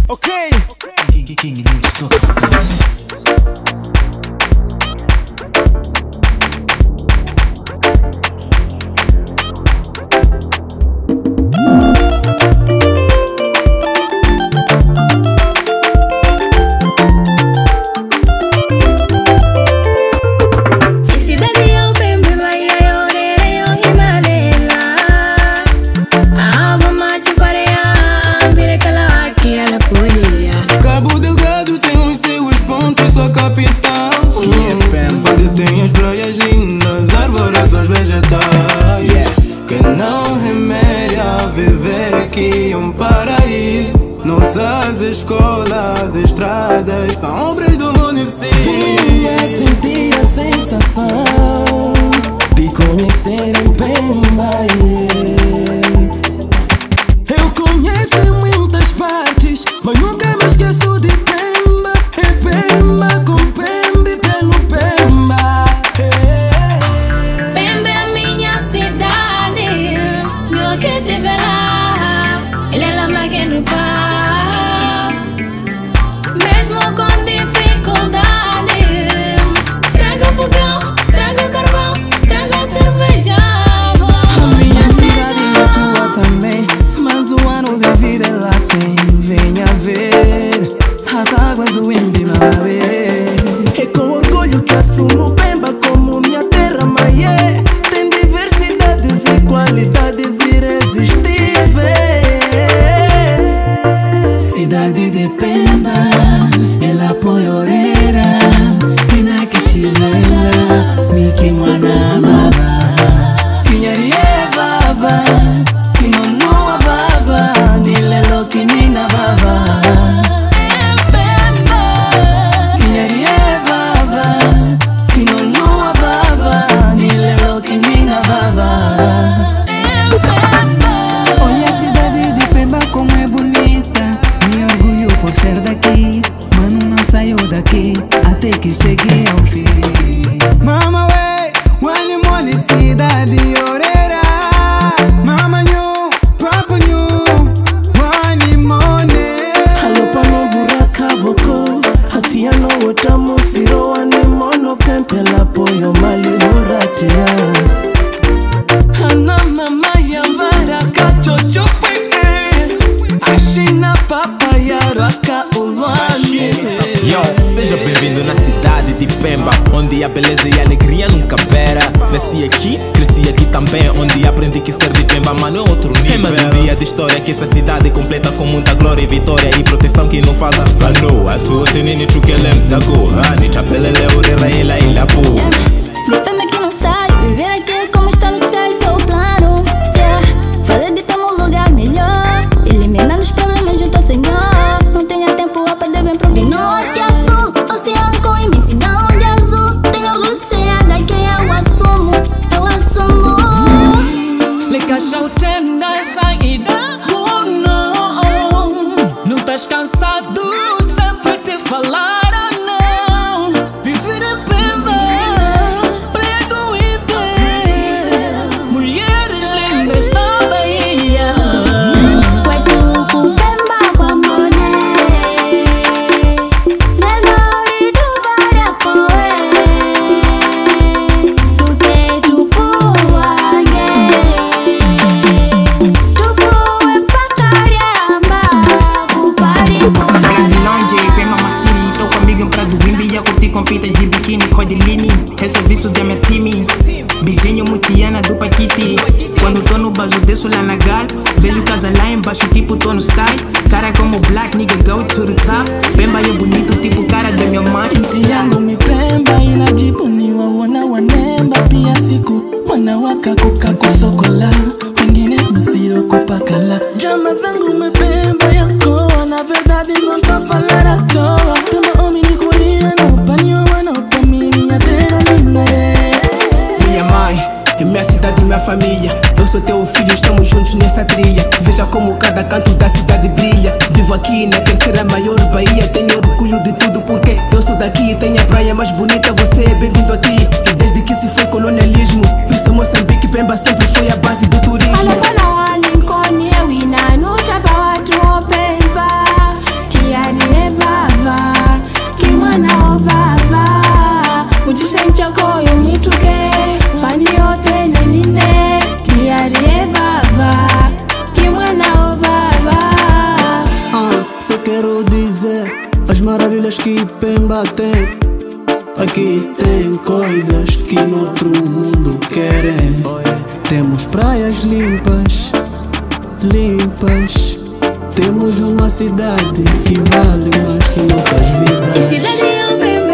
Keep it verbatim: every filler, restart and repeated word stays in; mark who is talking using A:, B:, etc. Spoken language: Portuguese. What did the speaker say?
A: Okay.
B: King, king, king, needs to this.
C: Capital, que é Pemba, onde tem as praias lindas, arvorações vegetais, yeah. Que não remédio a viver aqui um paraíso. Nossas escolas, estradas são obras do município.
D: Vim a sentir a sensação de conhecer em Pemba, yeah. Eu conheço muitas partes, mas nunca me esqueço de Pemba. É Pemba com Pemba e pelo Pemba, yeah.
E: Pemba é a minha cidade, meu que se vê lá, ele é lá mais que no pá. Mesmo com dificuldade, traga fogão, traga carvão, traga cerveja.
D: A minha cidade é a tua também, mas o ano de vida ela tem. Venha ver as águas do Imbimabé. É com orgulho que assumo Pemba como minha terra, mas é. Tem diversidades e qualidades irresistíveis. Cidade de Pemba, ela poioreira, e na que tivela, Miki Mwana Baba, Kinyarie Baba, Kinonua Baba, Nilelo Kinina Baba. Olha a cidade de Pemba como é bonita. Me orgulho por ser daqui, mano, não saiu daqui até que cheguei ao fim. Mama way, wani mole cidade orera. Mama nyu, papa nyu, wani mone. Halo pano vuraka voko, hatia no watamu siro wani mono pempe la poyo mali horatea. Hana mama ya varaka chocho pwede, ashina papa ya raka ulwani.
C: Yo, seja bem-vindo na cidade de Pemba, onde a beleza e a alegria nunca pera. Nasci aqui, cresci aqui também, onde aprendi que ser de Pemba, mano, é outro nível. É mais um dia de história que essa cidade completa com muita glória e vitória e proteção que não falta. Vano, a tua tenini chukelem zago, ani chapelele orera ela ila pu.
E: De Pemba que não sai, viver aqui é como está nos céus, é o plano, yeah. Falei de ter um lugar melhor, eliminando os problemas junto ao Senhor. Não tenha tempo a perder bem pro de norte a sul, oceano com imensidão de azul. Tenho orgulho de ser a daqui, eu assumo, eu assumo.
D: Le caixa o trem da saída, oh não. Não estás cansado, sempre te falar ah não. Viver em Pemba, prego e bem, mulheres lindas da Bahia. Serviço de minha time, beijinho mutiana do Paquiti. Quando tô no bajo desço lá na gal, vejo casa lá embaixo tipo tô no sky. Cara como black nigga go to the top. Pemba é bonito tipo cara da minha mãe. Tiango me Pemba ina jibuniwa wana wanemba pia siku wana wakaku kaku sokola wengine msio kupakala. Jama zangu me Pemba yako na verdade não está a falar à toa. Pemba homini kuria no panio wana opamini até minha mãe, é minha cidade e minha família. Eu sou teu filho, estamos juntos nesta trilha. Veja como cada canto da cidade brilha. Vivo aqui na terceira maior Bahia. Tenho orgulho de tudo porque eu sou daqui. Tenho a praia mais bonita, você é bem-vindo aqui. E desde que se foi colonialismo, por isso Moçambique, Pemba sempre foi a base do turismo.
A: Pemba tem, aqui tem coisas que no outro mundo querem. Temos praias limpas, limpas. Temos uma cidade que vale mais que nossas vidas.
E: Que cidade é o Pemba?